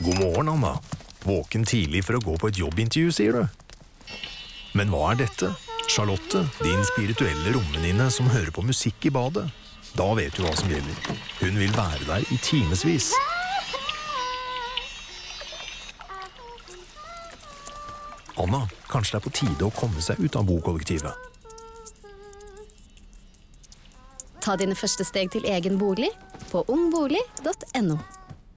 God morgen, Anna. Våken tidlig for å gå på et jobbintervju, sier du. Men hva dette? Charlotte, din spirituelle romvenninne som hører på musikk i badet. Da vet du hva som gjelder. Hun vil være der i timesvis. Anna, kanskje det på tide å komme seg ut av bokollektivet. Ta dine første steg til egen bolig på ungbolig.no.